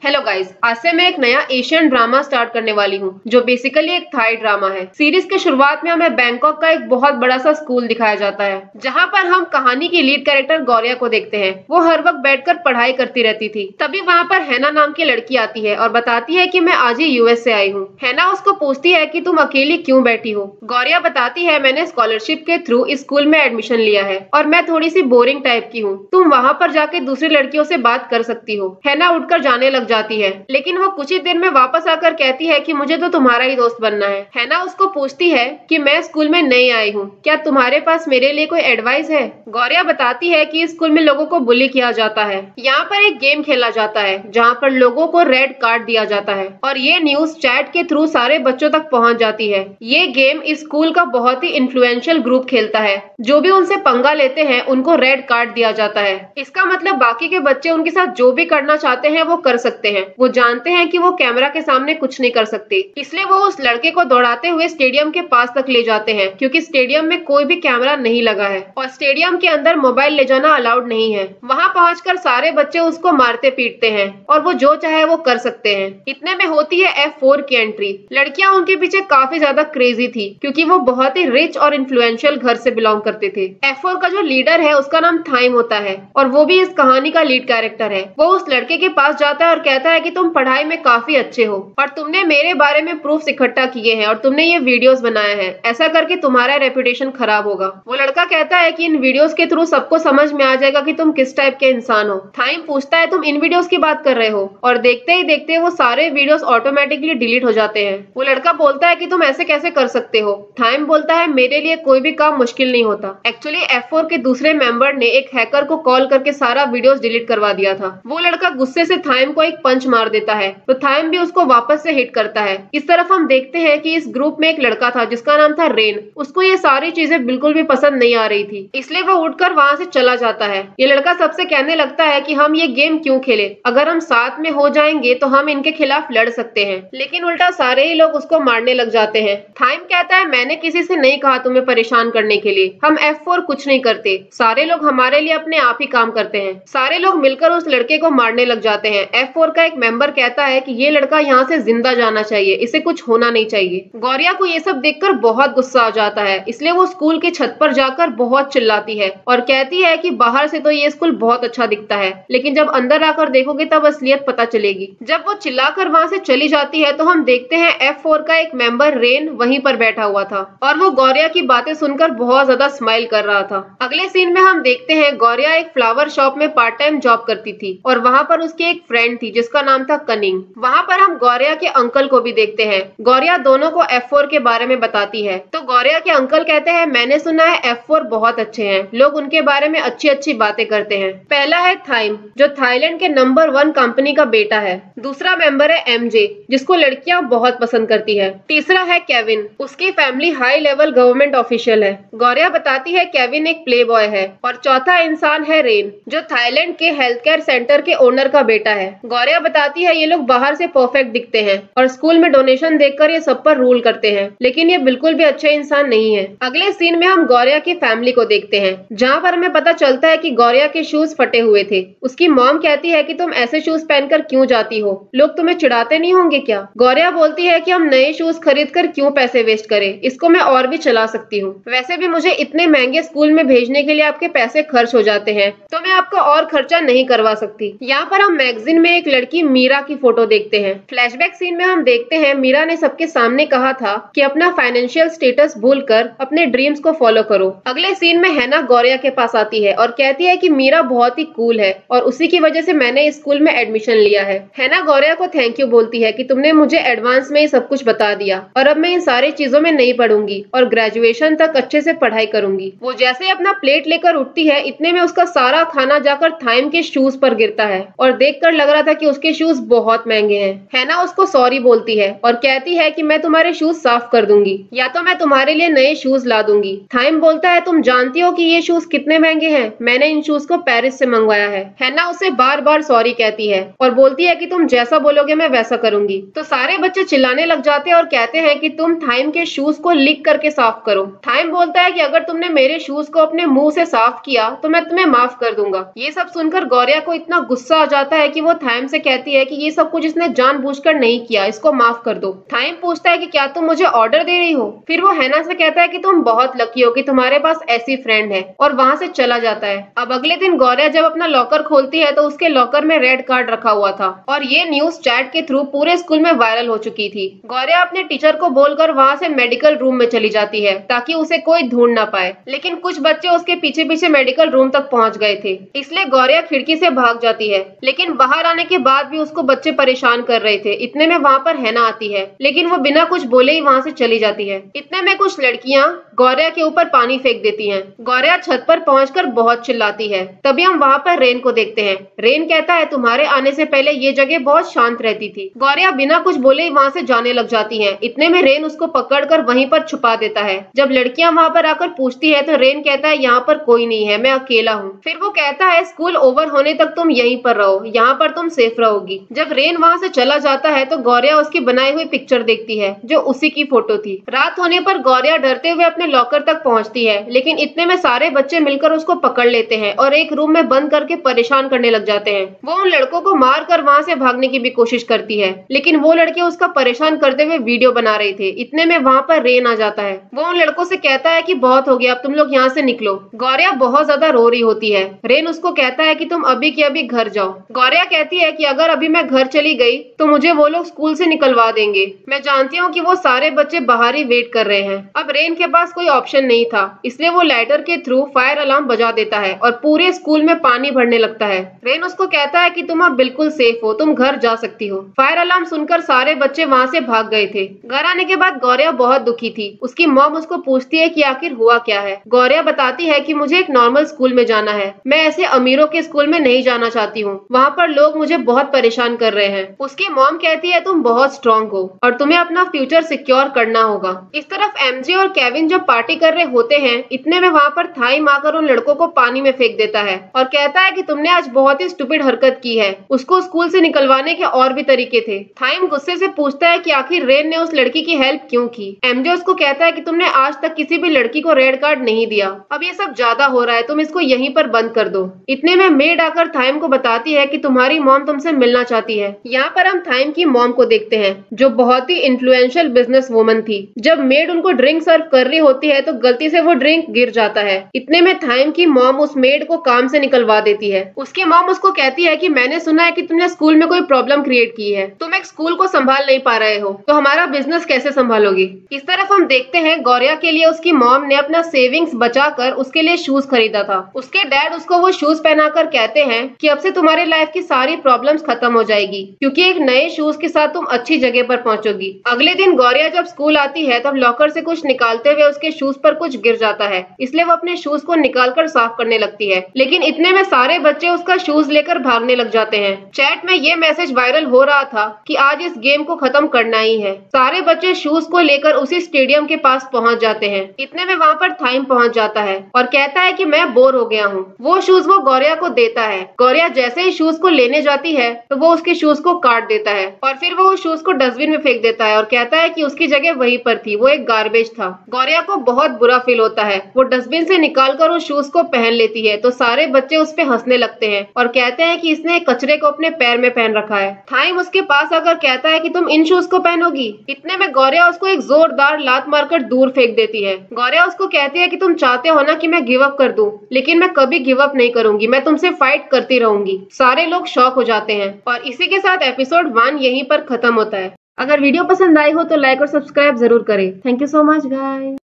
Hello guys, आज से मैं एक नया एशियन ड्रामा स्टार्ट करने वाली हूँ जो बेसिकली एक थाई ड्रामा है। सीरीज के शुरुआत में हमें बैंकॉक का एक बहुत बड़ा सा स्कूल दिखाया जाता है जहाँ पर हम कहानी की लीड कैरेक्टर गौरिया को देखते हैं। वो हर वक्त बैठकर पढ़ाई करती रहती थी। तभी वहाँ पर हैना नाम की लड़की आती है और बताती है कि मैं आज ही यूएस से आई हूँ। हैना उसको पूछती है कि तुम अकेली क्यों बैठी हो। गौरिया बताती है मैंने स्कॉलरशिप के थ्रू इस स्कूल में एडमिशन लिया है और मैं थोड़ी सी बोरिंग टाइप की हूँ। तुम वहाँ पर जाके दूसरी लड़कियों से बात कर सकती हो। हैना उठकर जाने लग जाती है, लेकिन वो कुछ ही देर में वापस आकर कहती है कि मुझे तो तुम्हारा ही दोस्त बनना है। हैना उसको पूछती है कि मैं स्कूल में नई आई हूँ, क्या तुम्हारे पास मेरे लिए कोई एडवाइस है। गौरिया बताती है कि स्कूल में लोगों को बुली किया जाता है। यहाँ पर एक गेम खेला जाता है जहाँ पर लोगों को रेड कार्ड दिया जाता है और ये न्यूज चैट के थ्रू सारे बच्चों तक पहुँच जाती है। ये गेम इस स्कूल का बहुत ही इन्फ्लुएंशियल ग्रुप खेलता है। जो भी उनसे पंगा लेते हैं उनको रेड कार्ड दिया जाता है। इसका मतलब बाकी के बच्चे उनके साथ जो भी करना चाहते हैं वो कर सकते हैं। वो जानते हैं कि वो कैमरा के सामने कुछ नहीं कर सकते, इसलिए वो उस लड़के को दौड़ाते हुए स्टेडियम के पास तक ले जाते हैं क्योंकि स्टेडियम में कोई भी कैमरा नहीं लगा है और स्टेडियम के अंदर मोबाइल ले जाना अलाउड नहीं है। वहाँ पहुंचकर सारे बच्चे उसको मारते पीटते हैं और वो जो चाहे वो कर सकते हैं। इतने में होती है F4 की एंट्री। लड़कियां उनके पीछे काफी ज्यादा क्रेजी थी क्योंकि वो बहुत ही रिच और इन्फ्लुएंशियल घर से बिलोंग करते थे। F4 का जो लीडर है उसका नाम थाइम होता है और वो भी इस कहानी का लीड कैरेक्टर है। वो उस लड़के के पास जाता है और कहता है कि तुम पढ़ाई में काफी अच्छे हो और तुमने मेरे बारे में प्रूफ इकट्ठा किए हैं और तुमने ये वीडियोस बनाए हैं। ऐसा करके तुम्हारा रेपुटेशन खराब होगा। वो लड़का कहता है कि इन वीडियोस के थ्रू सबको समझ में आ जाएगा कि तुम किस टाइप के इंसान हो। थाइम पूछता है तुम इन वीडियोस की बात कर रहे हो और देखते ही देखते वो सारे वीडियोस ऑटोमेटिकली डिलीट हो जाते हैं। वो लड़का बोलता है कि तुम ऐसे कैसे कर सकते हो। थाइम बोलता है मेरे लिए कोई भी काम मुश्किल नहीं होता। एक्चुअली F4 के दूसरे मेंबर ने एक हैकर को कॉल करके सारा वीडियोस डिलीट करवा दिया था। वो लड़का गुस्से से थाइम को एक पंच मार देता है तो थाइम भी उसको वापस से हिट करता है। इस तरफ हम देखते हैं कि इस ग्रुप में एक लड़का था जिसका नाम था रेन। उसको ये सारी चीजें बिल्कुल भी पसंद नहीं आ रही थी, इसलिए वो उठकर वहां से चला जाता है। ये लड़का सबसे कहने लगता है कि हम ये गेम क्यों खेले, अगर हम साथ में हो जाएंगे तो हम इनके खिलाफ लड़ सकते हैं। लेकिन उल्टा सारे ही लोग उसको मारने लग जाते हैं। थाइम कहता है मैंने किसी से नहीं कहा तुम्हें परेशान करने के लिए, हम F4 कुछ नहीं करते, सारे लोग हमारे लिए अपने आप ही काम करते हैं। सारे लोग मिलकर उस लड़के को मारने लग जाते हैं। F4 का एक मेंबर कहता है कि ये लड़का यहाँ से जिंदा जाना चाहिए, इसे कुछ होना नहीं चाहिए। गौरिया को ये सब देखकर बहुत गुस्सा आ जाता है, इसलिए वो स्कूल की छत पर जाकर बहुत चिल्लाती है और कहती है कि बाहर से तो ये स्कूल बहुत अच्छा दिखता है, लेकिन जब अंदर आकर देखोगे तब असलियत पता चलेगी। जब वो चिल्लाकर वहाँ से चली जाती है तो हम देखते हैं F4 का एक मेंबर रेन वहीं पर बैठा हुआ था और वो गौरिया की बातें सुनकर बहुत ज्यादा स्माइल कर रहा था। अगले सीन में हम देखते हैं गौरिया एक फ्लावर शॉप में पार्ट टाइम जॉब करती थी और वहाँ पर उसकी एक फ्रेंड थी जिसका नाम था कनिंग। वहाँ पर हम गौरिया के अंकल को भी देखते हैं। गौरिया दोनों को F4 के बारे में बताती है तो गौरिया के अंकल कहते हैं मैंने सुना है F4 बहुत अच्छे हैं, लोग उनके बारे में अच्छी अच्छी बातें करते हैं। पहला है थाइम जो थाईलैंड के नंबर 1 कंपनी का बेटा है। दूसरा मेंबर है MJ जिसको लड़कियां बहुत पसंद करती है। तीसरा है केविन, उसकी family high level government official है। गौरिया बताती है केविन एक प्ले बॉय है। और चौथा इंसान है रेन जो थाईलैंड के हेल्थ केयर सेंटर के ओनर का बेटा है। गौरिया बताती है ये लोग बाहर से परफेक्ट दिखते हैं और स्कूल में डोनेशन देकर ये सब पर रूल करते हैं, लेकिन ये बिल्कुल भी अच्छे इंसान नहीं है। अगले सीन में हम गौरिया की फैमिली को देखते हैं जहाँ पर हमें पता चलता है कि गौरिया के शूज फटे हुए थे। उसकी मॉम कहती है कि तुम ऐसे शूज पहनकर क्यों जाती हो, लोग तुम्हें चिढ़ाते नहीं होंगे क्या। गौरिया बोलती है कि हम नए शूज खरीद कर क्यों पैसे वेस्ट करें, इसको मैं और भी चला सकती हूँ। वैसे भी मुझे इतने महंगे स्कूल में भेजने के लिए आपके पैसे खर्च हो जाते हैं तो मैं आपका और खर्चा नहीं करवा सकती। यहाँ पर हम मैगजीन में एक लड़की मीरा की फोटो देखते हैं। फ्लैशबैक सीन में हम देखते हैं मीरा ने सबके सामने कहा था कि अपना फाइनेंशियल स्टेटस भूलकर अपने ड्रीम्स को फॉलो करो। अगले सीन में हैना गौरिया के पास आती है और कहती है कि मीरा बहुत ही कूल है और उसी की वजह से मैंने इस स्कूल में एडमिशन लिया है। हैना गौरिया को थैंक यू बोलती है कि तुमने मुझे एडवांस में ये सब कुछ बता दिया और अब मैं इन सारी चीजों में नहीं पढ़ूंगी और ग्रेजुएशन तक अच्छे से पढ़ाई करूंगी। वो जैसे अपना प्लेट लेकर उठती है इतने में उसका सारा खाना जाकर थाइम के शूज पर गिरता है और देखकर लग रहा था कि उसके शूज बहुत महंगे हैं। हैना उसको सॉरी बोलती है और कहती है कि मैं तुम्हारे शूज साफ कर दूंगी या तो मैं तुम्हारे लिए नए शूज ला दूंगी। थाइम बोलता है तुम जानती हो कि ये शूज कितने महंगे हैं, मैंने इन शूज को पेरिस से मंगवाया है। हैना उसे बार बार सॉरी कहती है और बोलती है कि तुम जैसा बोलोगे मैं वैसा करूंगी। तो सारे बच्चे चिल्लाने लग जाते हैं और कहते हैं कि तुम थाइम के शूज को लिख करके साफ करो। थाइम बोलता है कि अगर तुमने मेरे शूज को अपने मुंह से साफ किया तो मैं तुम्हें माफ कर दूंगा। ये सब सुनकर गौरिया को इतना गुस्सा आ जाता है कि वो थाइम से कहती है कि ये सब कुछ इसने जानबूझकर नहीं किया, इसको माफ कर दो। थाइम पूछता है कि क्या तुम मुझे ऑर्डर दे रही हो? फिर वो हैना से कहता है कि तुम बहुत लकी हो कि तुम्हारे पास ऐसी फ्रेंड है, और वहाँ से चला जाता है। अब अगले दिन गौरिया जब अपना लॉकर खोलती है तो उसके लॉकर में रेड कार्ड रखा हुआ था, और ये न्यूज चैट के थ्रू पूरे स्कूल में वायरल हो चुकी थी। गौरिया अपने टीचर को बोलकर वहाँ से मेडिकल रूम में चली जाती है ताकि उसे कोई ढूंढ ना पाए, लेकिन कुछ बच्चे उसके पीछे पीछे मेडिकल रूम तक पहुँच गए थे, इसलिए गौरिया खिड़की से भाग जाती है। लेकिन बाहर आने के बाद भी उसको बच्चे परेशान कर रहे थे। इतने में वहाँ पर हैना आती है, लेकिन वो बिना कुछ बोले ही वहाँ से चली जाती है। इतने में कुछ लड़कियाँ गौरिया के ऊपर पानी फेंक देती हैं। गौरिया छत पर पहुंचकर बहुत चिल्लाती है। तभी हम वहाँ पर रेन को देखते हैं। रेन कहता है तुम्हारे आने से पहले ये जगह बहुत शांत रहती थी। गौरिया बिना कुछ बोले ही वहाँ से जाने लग जाती है। इतने में रेन उसको पकड़कर वहीं पर छुपा देता है। जब लड़कियां वहाँ पर आकर पूछती है तो रेन कहता है यहाँ पर कोई नहीं है, मैं अकेला हूँ। फिर वो कहता है स्कूल ओवर होने तक तुम यहीं पर रहो, यहाँ पर तुम सेफ रहोगी। जब रेन वहाँ से चला जाता है तो गौरिया उसकी बनाई हुई पिक्चर देखती है जो उसी की फोटो थी। रात होने पर गौरिया डरते हुए अपने लॉकर तक पहुँचती है, लेकिन इतने में सारे बच्चे मिलकर उसको पकड़ लेते हैं और एक रूम में बंद करके परेशान करने लग जाते हैं। वो उन लड़कों को मार कर वहाँ से भागने की भी कोशिश करती है, लेकिन वो लड़के उसका परेशान करते हुए वीडियो बना रहे थे। इतने में वहाँ पर रेन आ जाता है। वो उन लड़कों से कहता है कि बहुत हो गया, अब तुम लोग यहाँ से निकलो। गौरिया बहुत ज्यादा रो रही होती है। रेन उसको कहता है कि तुम अभी के अभी घर जाओ। गौरिया कहती है कि अगर अभी मैं घर चली गई तो मुझे वो लोग स्कूल से निकलवा देंगे। मैं जानती हूँ कि वो सारे बच्चे बाहर ही वेट कर रहे हैं। अब रेन के पास कोई ऑप्शन नहीं था, इसलिए वो लाइटर के थ्रू फायर अलार्म बजा देता है और पूरे स्कूल में पानी भरने लगता है। रेन उसको कहता है कि तुम अब बिल्कुल सेफ हो, तुम घर जा सकती हो। फायर अलार्म सुनकर सारे बच्चे वहाँ से भाग गए थे। घर आने के बाद गौरिया बहुत दुखी थी। उसकी मॉम उसको पूछती है कि आखिर हुआ क्या है। गौरिया बताती है कि मुझे एक नॉर्मल स्कूल में जाना है, मैं ऐसे अमीरों के स्कूल में नहीं जाना चाहती हूँ, वहाँ पर लोग मुझे बहुत परेशान कर रहे हैं। उसकी मॉम कहती है तुम बहुत स्ट्रॉन्ग हो और तुम्हें अपना फ्यूचर सिक्योर करना होगा। इस तरफ एमजे और केविन जब पार्टी कर रहे होते हैं, इतने में वहाँ पर थाइम आकर उन लड़कों को पानी में फेंक देता है और कहता है कि तुमने आज बहुत ही स्टूपिड हरकत की है। उसको स्कूल से निकलवाने के और भी तरीके थे। थाइम गुस्से से पूछता है कि आखिर रेन ने उस लड़की की हेल्प क्यों की। एमजे उसको कहता है कि तुमने आज तक किसी भी लड़की को रेड कार्ड नहीं दिया, अब ये सब ज्यादा हो रहा है, तुम इसको यहीं पर बंद कर दो। इतने में मेड आकर थाइम को बताती है कि तुम्हारी मॉम तुमसे मिलना चाहती है। यहाँ पर हम थाइम की मॉम को देखते हैं जो बहुत ही इन्फ्लुएंशियल बिजनेस वुमन थी। जब मेड उनको ड्रिंक सर्व कर रही होती है तो गलती से वो ड्रिंक गिर जाता है। इतने में थाइम की मॉम उस मेड को काम से निकलवा देती है। उसकी मॉम उसको कहती है कि मैंने सुना है कि तुमने स्कूल में कोई प्रॉब्लम क्रिएट की है, तुम एक स्कूल को संभाल नहीं पा रहे हो, तो हमारा बिजनेस कैसे संभालोगी। इस तरफ हम देखते हैं गौरिया के लिए उसकी मॉम ने अपना सेविंग्स बचाकर उसके लिए शूज खरीदा था। उसके डैड उसको वो शूज पहनाकर कहते हैं कि अब से तुम्हारी लाइफ की सारी प्रॉब्लम्स खत्म हो जाएगी, क्योंकि एक नए शूज के साथ तुम अच्छी जगह पर पहुंचोगी। अगले दिन गौरिया जब स्कूल आती है तब लॉकर से कुछ निकालते हुए उसके शूज पर कुछ गिर जाता है, इसलिए वो अपने शूज को निकालकर साफ करने लगती है। लेकिन इतने में सारे बच्चे उसका शूज लेकर भागने लग जाते हैं। चैट में ये मैसेज वायरल हो रहा था कि आज इस गेम को खत्म करना ही है। सारे बच्चे शूज को लेकर उसी स्टेडियम के पास पहुंच जाते हैं। इतने में वहाँ पर थाइम पहुंच जाता है और कहता है कि मैं बोर हो गया हूँ। वो शूज वो गौरिया को देता है। गौरिया जैसे ही शूज को लेने जाती है तो वो उसके शूज को काट देता है और फिर वो शूज को डस्टबिन में फेंक देता है और कहता है कि उसकी जगह वहीं पर थी, वो एक गार्बेज था। गौरिया को बहुत बुरा फील होता है। वो डस्टबिन से निकालकर उस शूज को पहन लेती है तो सारे बच्चे उस पे हंसने लगते हैं और कहते हैं कि इसने कचरे को अपने पैर में पहन रखा है। थाइम उसके पास आकर कहता है कि तुम इन शूज को पहनोगी। इतने में गौरिया उसको एक जोरदार लात मारकर दूर फेंक देती है। गौरिया उसको कहती है कि तुम चाहते हो ना कि मैं गिव अप कर दूं, लेकिन मैं कभी गिव अप नहीं करूंगी, मैं तुमसे फाइट करती रहूंगी। सारे लोग शॉक हो जाते हैं और इसी के साथ एपिसोड 1 यहीं पर खत्म होता है। अगर वीडियो पसंद आई हो तो लाइक और सब्सक्राइब जरूर करें। Thank you so much guys.